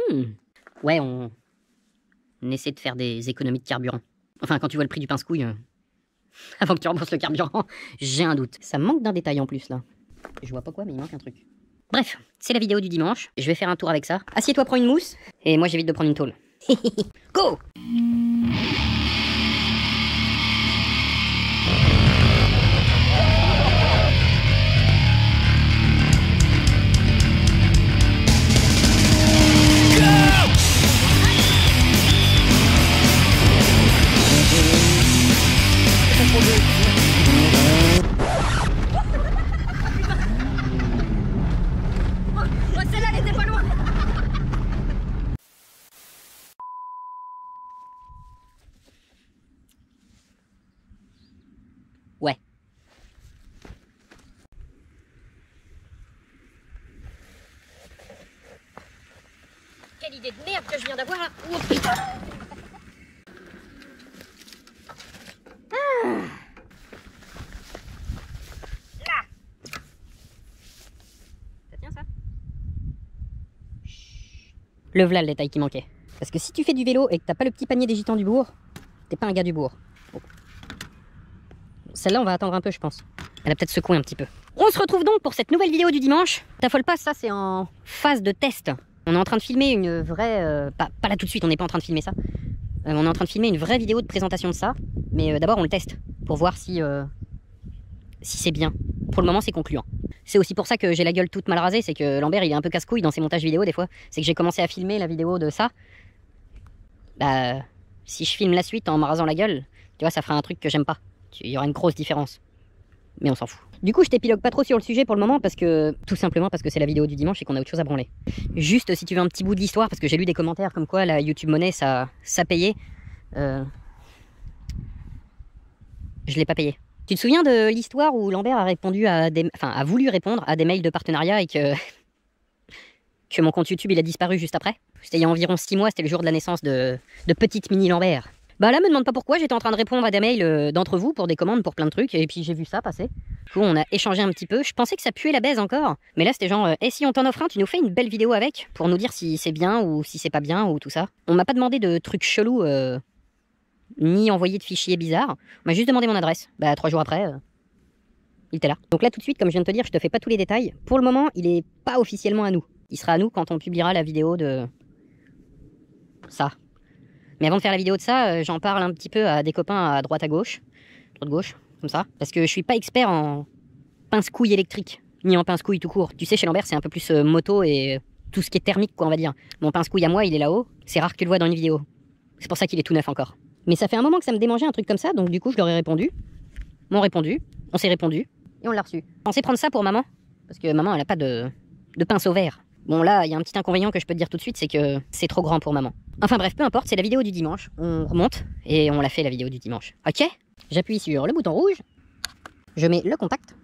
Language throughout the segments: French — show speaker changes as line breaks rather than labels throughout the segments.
Ouais, on essaie de faire des économies de carburant. Enfin, quand tu vois le prix du pince-couille, avant que tu rembourses le carburant, j'ai un doute. Ça me manque d'un détail en plus, là. Je vois pas quoi, mais il manque un truc. Bref, c'est la vidéo du dimanche. Je vais faire un tour avec ça. Assieds-toi, prends une mousse. Et moi, j'évite de prendre une tôle. Go! Celle-là, elle était pas loin. Ouais. Quelle idée de merde que je viens d'avoir là. Oh putain. Là. Ça tient ça? Le v'là le détail qui manquait. Parce que si tu fais du vélo et que t'as pas le petit panier des gitans du bourg, t'es pas un gars du bourg. Bon. Celle-là, on va attendre un peu, je pense. Elle a peut-être secoué un petit peu. On se retrouve donc pour cette nouvelle vidéo du dimanche. T'affole pas, ça c'est en phase de test. On est en train de filmer une vraie... pas là tout de suite, on n'est pas en train de filmer ça. On est en train de filmer une vraie vidéo de présentation de ça. Mais d'abord, on le teste pour voir si c'est bien. Pour le moment, c'est concluant. C'est aussi pour ça que j'ai la gueule toute mal rasée. C'est que Lambert, il est un peu casse-couille dans ses montages vidéo des fois. C'est que j'ai commencé à filmer la vidéo de ça. Bah, si je filme la suite en me rasant la gueule, tu vois, ça fera un truc que j'aime pas. Il y aura une grosse différence. Mais on s'en fout. Du coup, je t'épilogue pas trop sur le sujet pour le moment parce que, tout simplement parce que c'est la vidéo du dimanche et qu'on a autre chose à branler. Juste, si tu veux un petit bout de l'histoire, parce que j'ai lu des commentaires comme quoi la YouTube Money, ça payait. Je l'ai pas payé. Tu te souviens de l'histoire où Lambert a répondu à a voulu répondre à des mails de partenariat et que mon compte YouTube il a disparu juste après? C'était il y a environ 6 mois, c'était le jour de la naissance de petite mini Lambert. Bah là, me demande pas pourquoi, j'étais en train de répondre à des mails d'entre vous pour des commandes, pour plein de trucs, et puis j'ai vu ça passer. Du coup, on a échangé un petit peu. Je pensais que ça puait la baise encore, mais là c'était genre, si on t'en offre un, tu nous fais une belle vidéo avec, pour nous dire si c'est bien ou si c'est pas bien ou tout ça. On m'a pas demandé de trucs chelous, ni envoyé de fichiers bizarres. On m'a juste demandé mon adresse. Bah 3 jours après, il était là. Donc là tout de suite, comme je viens de te dire, je te fais pas tous les détails. Pour le moment, il est pas officiellement à nous. Il sera à nous quand on publiera la vidéo de ça. Mais avant de faire la vidéo de ça, j'en parle un petit peu à des copains à droite gauche, comme ça. Parce que je suis pas expert en pince-couille électrique, ni en pince-couille tout court. Tu sais, chez Lambert, c'est un peu plus moto et tout ce qui est thermique, quoi, on va dire. Mon pince-couille à moi, il est là-haut. C'est rare que tu le vois dans une vidéo. C'est pour ça qu'il est tout neuf encore. Mais ça fait un moment que ça me démangeait un truc comme ça, donc du coup, je leur ai répondu. M'ont répondu, on s'est répondu, et on l'a reçu. Je pensais prendre ça pour maman, parce que maman, elle a pas de pinceau vert. Bon là, il y a un petit inconvénient que je peux te dire tout de suite, c'est que c'est trop grand pour maman. Enfin bref, peu importe, c'est la vidéo du dimanche. On remonte et on l'a fait la vidéo du dimanche. Ok? J'appuie sur le bouton rouge. Je mets le contact.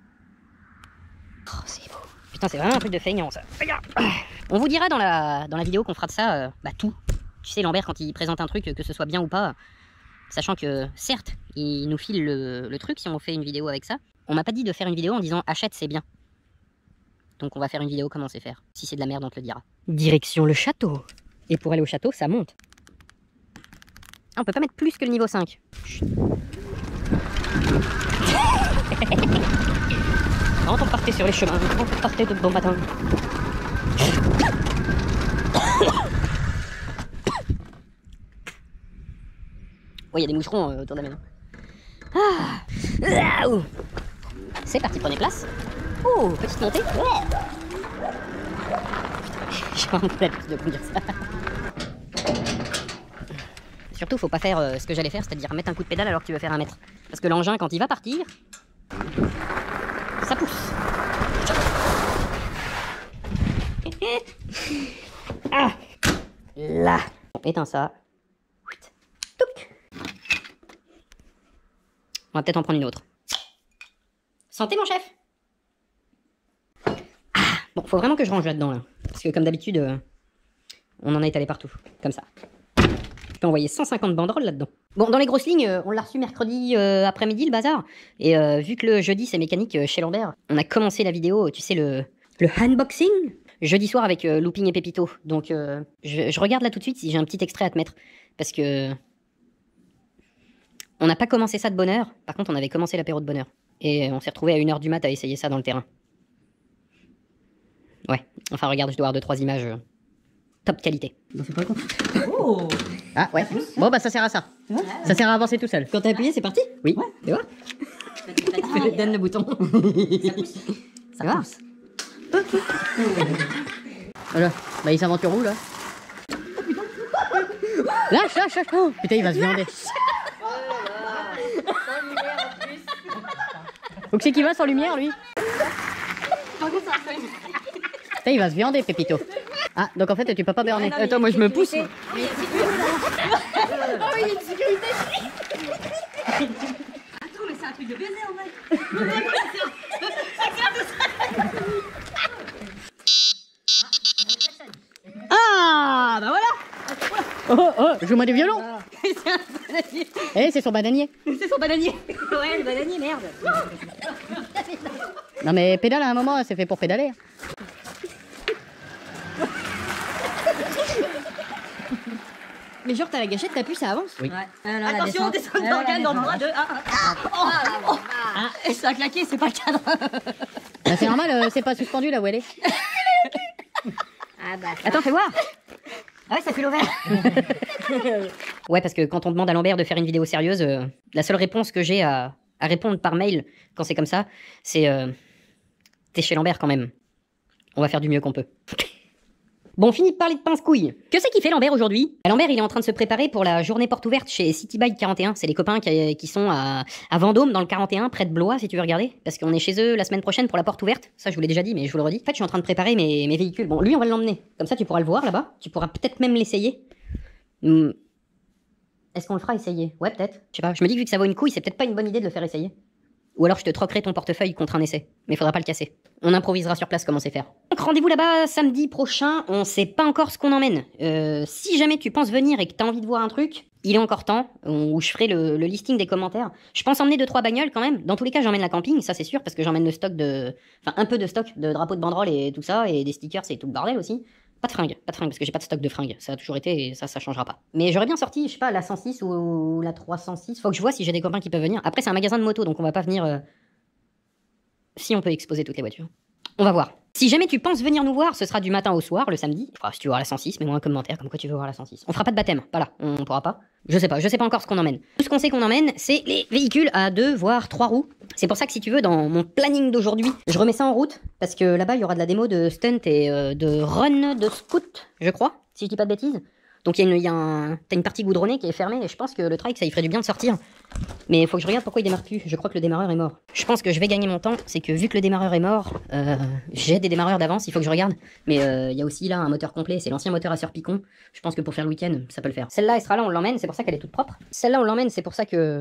Oh, c'est beau. Putain, c'est vraiment un truc de feignant ça. On vous dira dans la vidéo qu'on fera de ça, tout. Tu sais, Lambert, quand il présente un truc, que ce soit bien ou pas, sachant que, certes, il nous file le truc si on fait une vidéo avec ça. On m'a pas dit de faire une vidéo en disant achète, c'est bien. Donc on va faire une vidéo comme on sait faire. Si c'est de la merde, on te le dira. Direction le château. Et pour aller au château, ça monte. Ah, on peut pas mettre plus que le niveau 5. Quand on partait sur les chemins, quand on partait de bon matin. Oh, il y a des moucherons autour de la maison. Ah. C'est parti, prenez place. Oh, petite montée. Ouais. J'ai vraiment pas l'habitude de conduire ça. Surtout, faut pas faire ce que j'allais faire, c'est-à-dire mettre un coup de pédale alors que tu veux faire 1 mètre. Parce que l'engin, quand il va partir, ça pousse. Ah, là. On éteint ça. Touc. On va peut-être en prendre une autre. Santé, mon chef. Bon, faut vraiment que je range là-dedans, là. Parce que comme d'habitude, on en a étalé partout. Comme ça. Je peux envoyer 150 banderoles là-dedans. Bon, dans les grosses lignes, on l'a reçu mercredi après-midi, le bazar. Et vu que le jeudi, c'est mécanique chez Lambert, on a commencé la vidéo, tu sais, le unboxing. jeudi soir avec Looping et Pépito. Donc je regarde là tout de suite si j'ai un petit extrait à te mettre. Parce que on n'a pas commencé ça de bonne heure. Par contre, on avait commencé l'apéro de bonne heure. Et on s'est retrouvé à 1h du mat à essayer ça dans le terrain. Ouais, enfin regarde, je dois avoir 2-3 images top qualité.
Bah, c'est pas con. Oh.
Ah ouais. Bon bah ça sert à ça. Ça sert à avancer tout seul. Quand t'as appuyé, c'est parti. Oui. Ouais. Tu vois. Donne le bouton. Ça pousse. Ça pousse. Voilà. Bah il s'aventure où là? Lâche, lâche, lâche. Oh, putain, il va se viander. Faut que c'est qu'il va sans lumière lui. Putain, il va se viander, Pépito. Ah, donc en fait, tu peux pas berner. Attends, moi je me pousse. Oh, il y a une sécurité.
Attends, mais c'est un truc de baiser en vrai.
Ah, bah voilà. Oh, oh, joue-moi des violons. Eh, c'est son bananier.
C'est son bananier. Ouais, le bananier, merde.
Non mais pédale à un moment, c'est fait pour pédaler.
Mais genre, t'as la gâchette, t'appuies, ça avance.
Oui.
Ouais. Attention, descends d'organe dans le 3, 2, 1. Et ça a claqué, c'est pas le cadre.
Bah, c'est normal, c'est pas suspendu là où elle est.
Ah bah.
Attends, fais voir.
Ah ouais, ça fait l'ovaire.
Ouais, parce que quand on demande à Lambert de faire une vidéo sérieuse, la seule réponse que j'ai à répondre par mail quand c'est comme ça, c'est t'es chez Lambert quand même. On va faire du mieux qu'on peut. Bon, fini de parler de pince-couille. Que c'est qu'il fait Lambert aujourd'hui? Lambert, il est en train de se préparer pour la journée porte ouverte chez City Bike 41. C'est les copains qui sont à Vendôme, dans le 41, près de Blois, si tu veux regarder. Parce qu'on est chez eux la semaine prochaine pour la porte ouverte. Ça, je vous l'ai déjà dit, mais je vous le redis. En fait, je suis en train de préparer mes véhicules. Bon, lui, on va l'emmener. Comme ça, tu pourras le voir là-bas. Tu pourras peut-être même l'essayer. Est-ce qu'on le fera essayer? Ouais, peut-être. Je sais pas. Je me dis que vu que ça vaut une couille, c'est peut-être pas une bonne idée de le faire essayer. Ou alors je te troquerai ton portefeuille contre un essai. Mais faudra pas le casser. On improvisera sur place comment c'est faire. Donc rendez-vous là-bas samedi prochain. On sait pas encore ce qu'on emmène. Si jamais tu penses venir et que t'as envie de voir un truc, il est encore temps. Où je ferai le listing des commentaires. Je pense emmener 2-3 bagnoles quand même. Dans tous les cas, j'emmène la camping, ça c'est sûr, parce que j'emmène le stock de... Enfin, un peu de stock de drapeaux de banderoles et tout ça, et des stickers et tout le bordel aussi. Pas de fringues, parce que j'ai pas de stock de fringues. Ça a toujours été et ça changera pas. Mais j'aurais bien sorti, je sais pas, la 106 ou la 306. Faut que je vois si j'ai des copains qui peuvent venir. Après, c'est un magasin de moto, donc on va pas venir... Si on peut exposer toutes les voitures. On va voir. Si jamais tu penses venir nous voir, ce sera du matin au soir, le samedi. Enfin, si tu veux voir la 106, mets-moi un commentaire comme quoi tu veux voir la 106. On fera pas de baptême, pas là, on pourra pas. Je sais pas encore ce qu'on emmène. Tout ce qu'on sait qu'on emmène, c'est les véhicules à 2 voire 3 roues. C'est pour ça que si tu veux, dans mon planning d'aujourd'hui, je remets ça en route, parce que là-bas, il y aura de la démo de stunt et de run de scoot, je crois, si je dis pas de bêtises. Donc t'as une partie goudronnée qui est fermée, et je pense que le trike, ça y ferait du bien de sortir. Mais il faut que je regarde pourquoi il démarre plus. Je crois que le démarreur est mort. Je pense que je vais gagner mon temps, c'est que vu que le démarreur est mort, j'ai des démarreurs d'avance, il faut que je regarde. Mais il y a aussi là un moteur complet, c'est l'ancien moteur à Sœur Picon. Je pense que pour faire le week-end, ça peut le faire. Celle-là, elle sera là, on l'emmène, c'est pour ça qu'elle est toute propre. Celle-là, on l'emmène, c'est pour ça que...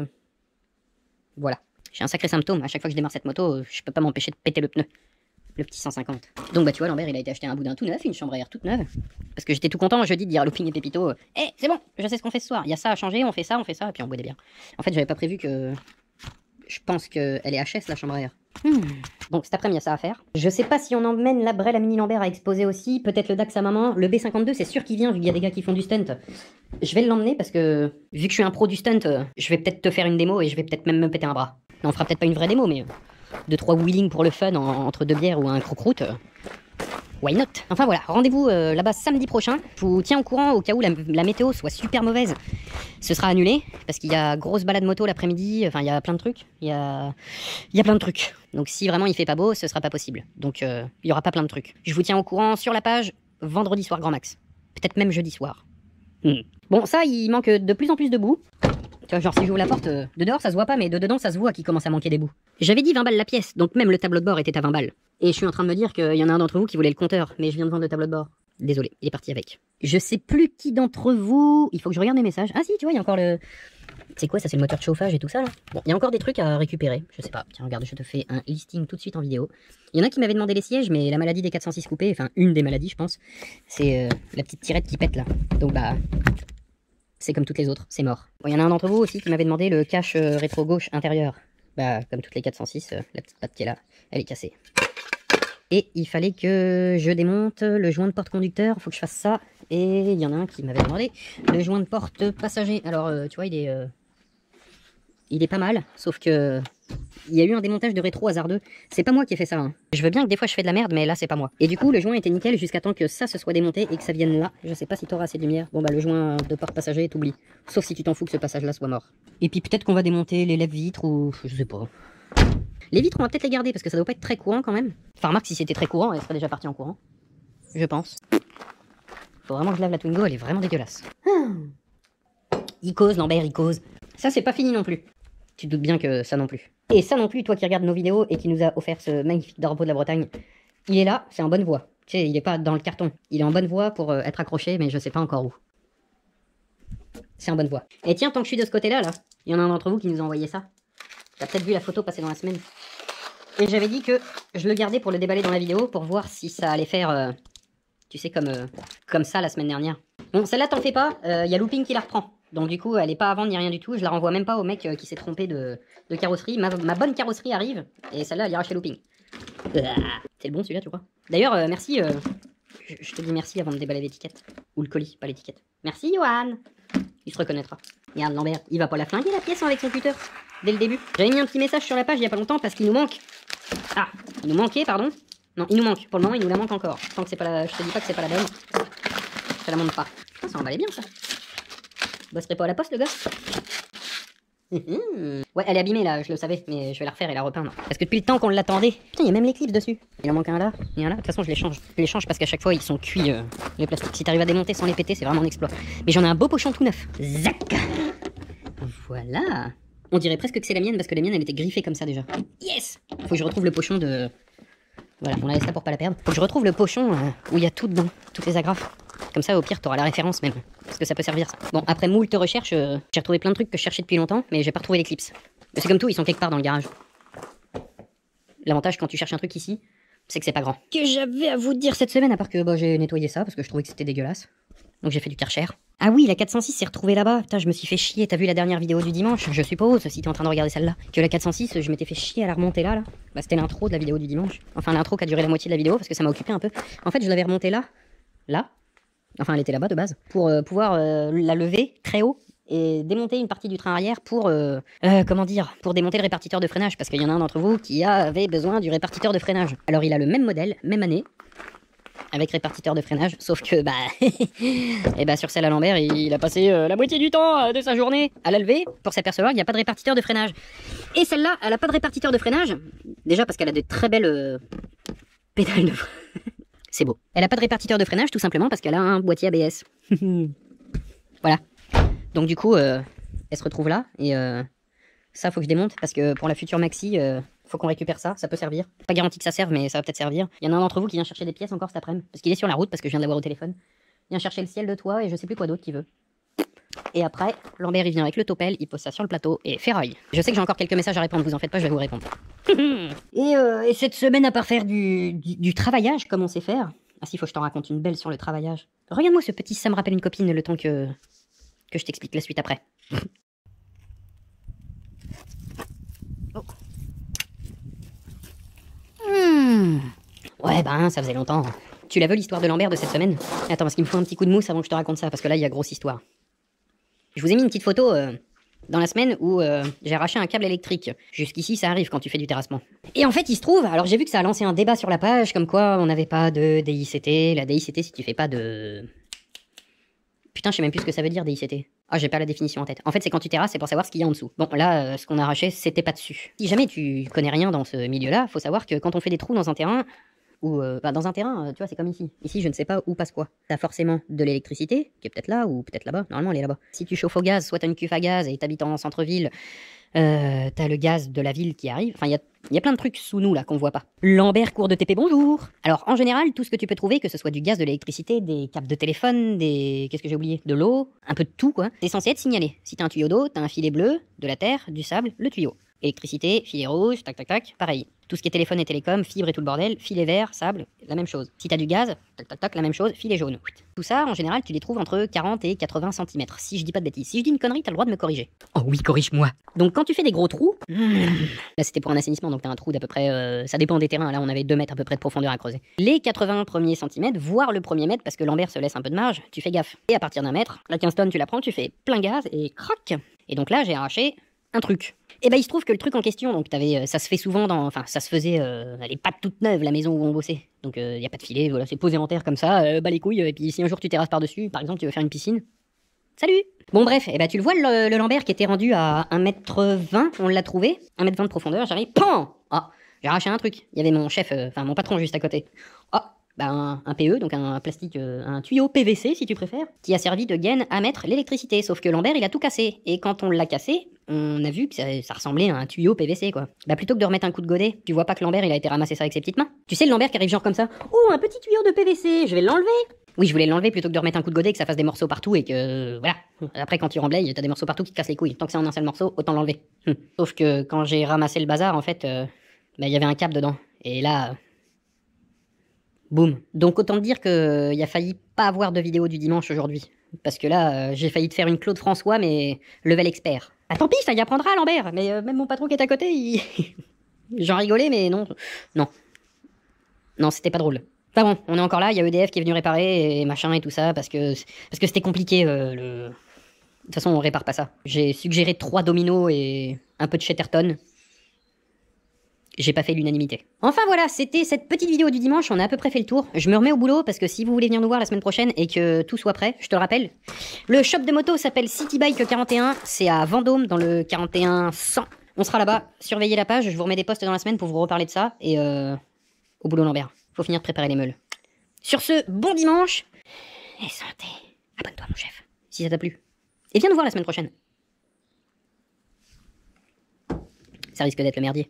Voilà. J'ai un sacré symptôme, à chaque fois que je démarre cette moto, je peux pas m'empêcher de péter le pneu. Le petit 150. Donc bah tu vois, Lambert il a été acheter un boudin tout neuf, une chambre à air toute neuve. Parce que j'étais tout content jeudi de dire à Looping et Pépito, c'est bon, je sais ce qu'on fait ce soir. Il y a ça à changer, on fait ça, et puis on boit des bières. En fait j'avais pas prévu que... Je pense qu'elle est HS la chambre à air. Donc cet après-midi il y a ça à faire. Je sais pas si on emmène la Brel à Mini Lambert à exposer aussi, peut-être le Dax à maman. Le B52 c'est sûr qu'il vient vu qu'il y a des gars qui font du stunt. Je vais l'emmener parce que vu que je suis un pro du stunt, je vais peut-être te faire une démo et je vais peut-être même me péter un bras. Non, on fera peut-être pas une vraie démo mais... 2-3 wheeling pour le fun entre 2 bières ou un croûte-croûte. Why not? Enfin voilà, rendez-vous là-bas samedi prochain. Je vous tiens au courant au cas où la météo soit super mauvaise. Ce sera annulé parce qu'il y a grosse balade moto l'après-midi. Enfin, il y a plein de trucs. Il y a plein de trucs. Donc si vraiment il fait pas beau, ce sera pas possible. Donc il y aura pas plein de trucs. Je vous tiens au courant sur la page vendredi soir grand max. Peut-être même jeudi soir. Bon, ça, il manque de plus en plus de boue. Tu vois, genre si j'ouvre la porte, de dehors ça se voit pas, mais de dedans ça se voit qu'il commence à manquer des bouts. J'avais dit 20 balles la pièce, donc même le tableau de bord était à 20 balles. Et je suis en train de me dire qu'il y en a un d'entre vous qui voulait le compteur, mais je viens de vendre le tableau de bord. Désolé, il est parti avec. Je sais plus qui d'entre vous... Il faut que je regarde mes messages. Ah si, tu vois, il y a encore le... C'est quoi ça? C'est le moteur de chauffage et tout ça là? Bon, il y a encore des trucs à récupérer, je sais pas. Tiens, regarde, je te fais un listing tout de suite en vidéo. Il y en a qui m'avaient demandé les sièges, mais la maladie des 406 coupés, enfin une des maladies je pense, c'est la petite tirette qui pète là. Donc bah... C'est comme toutes les autres, c'est mort. Bon, il y en a un d'entre vous aussi qui m'avait demandé le cache rétro-gauche intérieur. Bah, comme toutes les 406, la petite patte qui est là, elle est cassée. Et il fallait que je démonte le joint de porte-conducteur, faut que je fasse ça. Et il y en a un qui m'avait demandé le joint de porte passager. Alors, tu vois, il est pas mal, sauf que il y a eu un démontage de rétro hasardeux. C'est pas moi qui ai fait ça, hein. Je veux bien que des fois je fais de la merde, mais là c'est pas moi. Et du coup, le joint était nickel jusqu'à temps que ça se soit démonté et que ça vienne là. Je sais pas si t'auras assez de lumière. Bon bah le joint de porte passager, t'oublies. Sauf si tu t'en fous que ce passage-là soit mort. Et puis peut-être qu'on va démonter les lève-vitres ou... je sais pas. Les vitres, on va peut-être les garder parce que ça doit pas être très courant quand même. Enfin, remarque, si c'était très courant, elle serait déjà partie en courant. Je pense. Faut vraiment que je lave la Twingo, elle est vraiment dégueulasse. Il cause, Lambert, il cause. Ça, c'est pas fini non plus. Tu te doutes bien que ça non plus. Et ça non plus, toi qui regardes nos vidéos et qui nous a offert ce magnifique drapeau de la Bretagne, il est là, c'est en bonne voie. Tu sais, il est pas dans le carton. Il est en bonne voie pour être accroché, mais je sais pas encore où. C'est en bonne voie. Et tiens, tant que je suis de ce côté-là, là, il y en a un d'entre vous qui nous a envoyé ça. T'as peut-être vu la photo passer dans la semaine. Et j'avais dit que je le gardais pour le déballer dans la vidéo, pour voir si ça allait faire, tu sais, comme ça la semaine dernière. Bon, celle-là, t'en fais pas, y a Looping qui la reprend. Donc du coup, elle est pas à vendre ni rien du tout. Je la renvoie même pas au mec qui s'est trompé de carrosserie. Ma bonne carrosserie arrive, et celle-là, elle ira chez Looping. C'est le bon celui-là, tu crois? D'ailleurs, merci, je te dis merci avant de déballer l'étiquette. Ou le colis, pas l'étiquette. Merci, Johan. Il se reconnaîtra. Regarde, Lambert, il va pas la flinguer la pièce avec son cutter. Dès le début. J'avais mis un petit message sur la page il y a pas longtemps parce qu'il nous manque. Ah, il nous manquait, pardon. Non, il nous manque. Pour le moment, il nous la manque encore. Tant que c'est pas la... Je te dis pas que c'est pas la bonne. Je la monte pas. Putain, ça emballait bien, ça. Bosserait pas à la poste, le gars? Ouais, elle est abîmée, là, je le savais. Mais je vais la refaire et la repeindre. Parce que depuis le temps qu'on l'attendait... Putain, il y a même les clips dessus. Il en manque un là, et un là. De toute façon, je les change. Je les change parce qu'à chaque fois, ils sont cuits, les plastiques. Si t'arrives à démonter sans les péter, c'est vraiment un exploit. Mais j'en ai un beau pochon tout neuf. Zac! Voilà. On dirait presque que c'est la mienne parce que la mienne elle était griffée comme ça déjà. Yes! Faut que je retrouve le pochon de... Voilà, on la laisse là pour pas la perdre. Faut que je retrouve le pochon où il y a tout dedans, toutes les agrafes. Comme ça au pire t'auras la référence même. Parce que ça peut servir ça. Bon, après moult recherches, j'ai retrouvé plein de trucs que je cherchais depuis longtemps, mais j'ai pas retrouvé les clips. Mais c'est comme tout, ils sont quelque part dans le garage. L'avantage quand tu cherches un truc ici, c'est que c'est pas grand. Que j'avais à vous dire cette semaine, à part que bah, j'ai nettoyé ça parce que je trouvais que c'était dégueulasse. Donc j'ai fait du Karcher. Ah oui, la 406 s'est retrouvée là-bas. Putain, je me suis fait chier. T'as vu la dernière vidéo du dimanche? Je suppose, si t'es en train de regarder celle-là. Que la 406, je m'étais fait chier à la remonter là. Bah, c'était l'intro de la vidéo du dimanche. Enfin, l'intro qui a duré la moitié de la vidéo parce que ça m'a occupé un peu. En fait, je l'avais remontée là. Là. Enfin, elle était là-bas de base. Pour pouvoir la lever très haut et démonter une partie du train arrière pour, comment dire, pour démonter le répartiteur de freinage. Parce qu'il y en a un d'entre vous qui avait besoin du répartiteur de freinage. Alors, il a le même modèle, même année. Avec répartiteur de freinage, sauf que bah, et bah sur celle à Lambert, il a passé la moitié du temps de sa journée à la lever pour s'apercevoir qu'il n'y a pas de répartiteur de freinage. Et celle-là, elle a pas de répartiteur de freinage, déjà parce qu'elle a de très belles pédales de freinage. C'est beau. Elle a pas de répartiteur de freinage tout simplement parce qu'elle a un boîtier ABS. Voilà. Donc du coup, elle se retrouve là et ça faut que je démonte parce que pour la future maxi. Faut qu'on récupère ça, ça peut servir. Pas garanti que ça serve, mais ça va peut-être servir. Il y en a un d'entre vous qui vient chercher des pièces encore cet après-midi, parce qu'il est sur la route, parce que je viens de l'avoir au téléphone. Il vient chercher le ciel de toit et je sais plus quoi d'autre qu'il veut. Et après, Lambert il vient avec le topel, il pose ça sur le plateau et ferraille. Je sais que j'ai encore quelques messages à répondre, vous en faites pas, je vais vous répondre. et cette semaine, à part faire du travaillage, comme on sait faire. Ah si, faut que je t'en raconte une belle sur le travaillage. Regarde-moi ce petit, ça me rappelle une copine le temps que je t'explique la suite après. Oh. Ouais, ben, ça faisait longtemps. Tu la veux l'histoire de Lambert de cette semaine? Attends, parce qu'il me faut un petit coup de mousse avant que je te raconte ça, parce que là, il y a grosse histoire. Je vous ai mis une petite photo dans la semaine où j'ai arraché un câble électrique. Jusqu'ici, ça arrive quand tu fais du terrassement. Et en fait, il se trouve, alors j'ai vu que ça a lancé un débat sur la page, comme quoi on n'avait pas de DICT. La DICT, si tu fais pas de... Putain, je sais même plus ce que ça veut dire, DICT. Ah, j'ai pas la définition en tête. En fait, c'est quand tu terrasses, c'est pour savoir ce qu'il y a en dessous. Bon, là, ce qu'on a arraché, c'était pas dessus. Si jamais tu connais rien dans ce milieu-là, faut savoir que quand on fait des trous dans un terrain, ou dans un terrain, tu vois, c'est comme ici. Ici, je ne sais pas où passe quoi. T'as forcément de l'électricité, qui est peut-être là, ou peut-être là-bas. Normalement, elle est là-bas. Si tu chauffes au gaz, soit t'as une cuve à gaz et t'habites en centre-ville, t'as le gaz de la ville qui arrive. Enfin, il y a plein de trucs sous nous, là, qu'on voit pas. Lambert, cours de TP, bonjour. Alors, en général, tout ce que tu peux trouver, que ce soit du gaz, de l'électricité, des câbles de téléphone, des... Qu'est-ce que j'ai oublié? De l'eau, un peu de tout, quoi. C'est censé être signalé. Si t'as un tuyau d'eau, t'as un filet bleu, de la terre, du sable, le tuyau. Électricité, filet rouge, tac tac tac, pareil. Tout ce qui est téléphone et télécom, fibre et tout le bordel, filet vert, sable, la même chose. Si t'as du gaz, tac tac tac, la même chose, filet jaune. Tout ça, en général, tu les trouves entre 40 et 80 cm, si je dis pas de bêtises. Si je dis une connerie, t'as le droit de me corriger. Oh oui, corrige-moi. Donc quand tu fais des gros trous, là c'était pour un assainissement, donc t'as un trou d'à peu près, ça dépend des terrains, là on avait 2 mètres à peu près de profondeur à creuser. Les 80 premiers centimètres, voire le premier mètre, parce que Lambert se laisse un peu de marge, tu fais gaffe. Et à partir d'un mètre, la 15 tonnes tu la prends, tu fais plein gaz et crac. Et donc là j'ai arraché un truc. Et bah il se trouve que le truc en question, donc ça se fait souvent enfin ça se faisait, elle est pas toute neuve la maison où on bossait, donc y a pas de filet, voilà, c'est posé en terre comme ça, bah les couilles, et puis si un jour tu terrasses par dessus, par exemple tu veux faire une piscine, salut. Bon bref, et bah tu le vois le Lambert qui était rendu à 1,20 m, on l'a trouvé, 1,20 m de profondeur, j'arrive, PAN. Ah, j'ai arraché un truc, il y avait mon chef, enfin mon patron juste à côté. Ah, bah un PE, donc un plastique, un tuyau PVC si tu préfères, qui a servi de gaine à mettre l'électricité, sauf que Lambert il a tout cassé, et quand on l'a cassé, on a vu que ça ressemblait à un tuyau PVC quoi. Bah plutôt que de remettre un coup de godet, tu vois pas que Lambert il a été ramassé ça avec ses petites mains. Tu sais le Lambert qui arrive genre comme ça, oh un petit tuyau de PVC, je vais l'enlever. Oui, je voulais l'enlever plutôt que de remettre un coup de godet, que ça fasse des morceaux partout et que voilà. Après quand tu remblayes, t'as des morceaux partout qui te cassent les couilles. Tant que c'est en un seul morceau, autant l'enlever. Sauf que quand j'ai ramassé le bazar en fait, bah il y avait un câble dedans. Et là, boum. Donc autant te dire que il a failli pas avoir de vidéo du dimanche aujourd'hui. Parce que là, j'ai failli te faire une Claude François, mais level expert. Ah tant pis, ça y apprendra Lambert. Mais même mon patron qui est à côté, il... J'en rigolais, mais non. Non, c'était pas drôle. Enfin bon, on est encore là, il y a EDF qui est venu réparer et machin et tout ça, parce que c'était compliqué, De toute façon, on répare pas ça. J'ai suggéré 3 dominos et un peu de Chatterton. J'ai pas fait l'unanimité. Enfin voilà, c'était cette petite vidéo du dimanche, on a à peu près fait le tour. Je me remets au boulot parce que si vous voulez venir nous voir la semaine prochaine et que tout soit prêt, je te le rappelle. Le shop de moto s'appelle City Bike 41, c'est à Vendôme dans le 41 100. On sera là-bas, surveillez la page, je vous remets des posts dans la semaine pour vous reparler de ça et au boulot Lambert. Faut finir de préparer les meules. Sur ce, bon dimanche et santé. Abonne-toi mon chef, si ça t'a plu. Et viens nous voir la semaine prochaine. Ça risque d'être le merdier.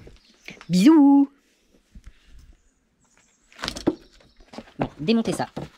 Bisous. Bon, démontez ça.